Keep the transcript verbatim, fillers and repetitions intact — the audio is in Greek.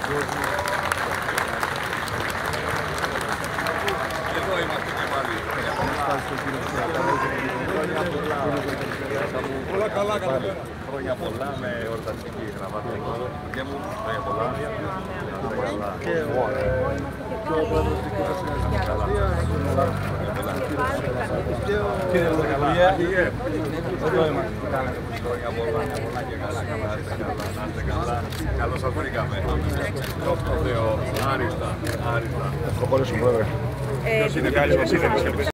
Εδώ είμαστε και πάλι. Όλα καλά, καλά. Χρόνια πολλά με εορταστική γραμμάτα. Και μου, χρόνια πολλά. Και εγώ. Και ο πρόεδρος της Κύπρας Κύριε Λογαλία, εδώ είμαστε. Χρόνια πολλά, πολλά και καλά, καλά, να είστε καλά. Καλώς σας βρήκαμε. Το Θεό, άριστα, άριστα. Προχωρήσουμε, πρόεδρε. Ποιος είναι, καλής μας ήρθατε.